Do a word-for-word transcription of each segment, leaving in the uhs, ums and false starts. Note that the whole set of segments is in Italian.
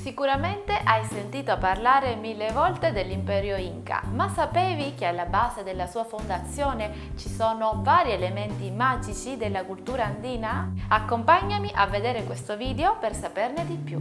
Sicuramente hai sentito parlare mille volte dell'Imperio Inca, ma sapevi che alla base della sua fondazione ci sono vari elementi magici della cultura andina? Accompagnami a vedere questo video per saperne di più.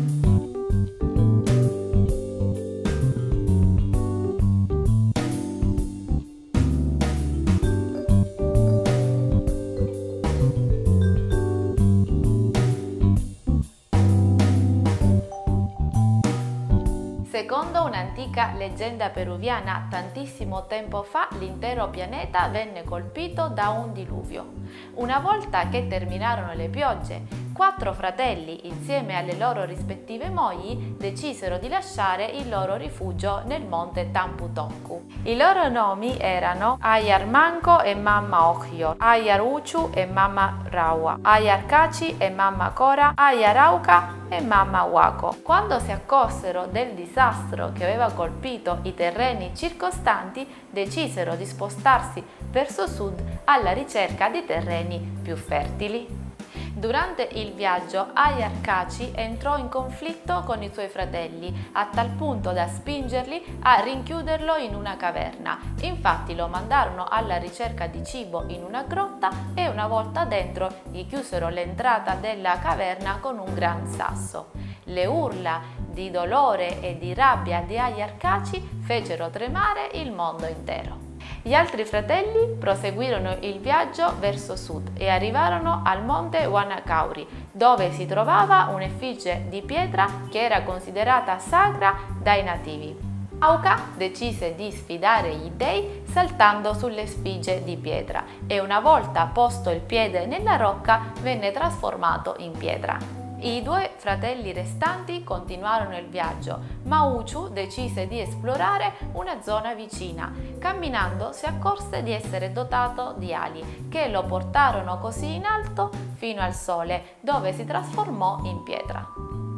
Secondo un'antica leggenda peruviana, tantissimo tempo fa l'intero pianeta venne colpito da un diluvio. Una volta che terminarono le piogge, quattro fratelli, insieme alle loro rispettive mogli, decisero di lasciare il loro rifugio nel monte Tampu-Toccu. I loro nomi erano Ayar Manco e Mamma Ochio, Ayar Uchu e Mamma Raua, Ayar Caci e Mamma Cora, Ayar Auca e Mamma Wako. Quando si accorsero del disastro che aveva colpito i terreni circostanti, decisero di spostarsi verso sud alla ricerca di terreni più fertili. Durante il viaggio Ayar Caci entrò in conflitto con i suoi fratelli, a tal punto da spingerli a rinchiuderlo in una caverna. Infatti lo mandarono alla ricerca di cibo in una grotta e una volta dentro gli chiusero l'entrata della caverna con un gran sasso. Le urla di dolore e di rabbia di Ayar Caci fecero tremare il mondo intero. Gli altri fratelli proseguirono il viaggio verso sud e arrivarono al monte Wanakauri, dove si trovava un'effigie di pietra che era considerata sacra dai nativi. Auca decise di sfidare gli dei saltando sull'effigie di pietra e una volta posto il piede nella rocca venne trasformato in pietra. I due fratelli restanti continuarono il viaggio, ma Uchu decise di esplorare una zona vicina. Camminando si accorse di essere dotato di ali, che lo portarono così in alto fino al sole, dove si trasformò in pietra.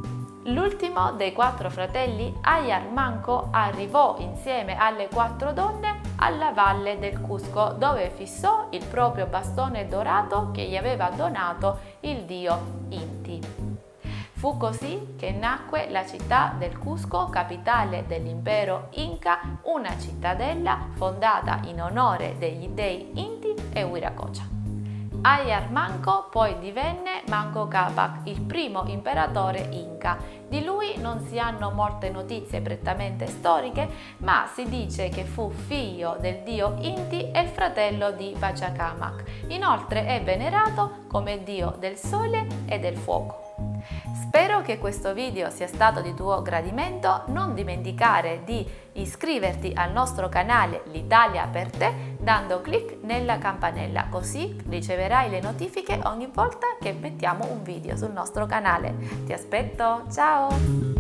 L'ultimo dei quattro fratelli, Ayar Manco, arrivò insieme alle quattro donne alla valle del Cusco, dove fissò il proprio bastone dorato che gli aveva donato il dio Inti. Fu così che nacque la città del Cusco, capitale dell'impero Inca, una cittadella fondata in onore degli dei Inti e Wiracocha. Ayar Manco poi divenne Manco Capac, il primo imperatore Inca. Di lui non si hanno molte notizie prettamente storiche, ma si dice che fu figlio del dio Inti e il fratello di Pachacamac. Inoltre è venerato come dio del sole e del fuoco. Spero che questo video sia stato di tuo gradimento. Non dimenticare di iscriverti al nostro canale L'Italia per te dando clic nella campanella, così riceverai le notifiche ogni volta che mettiamo un video sul nostro canale. Ti aspetto, ciao!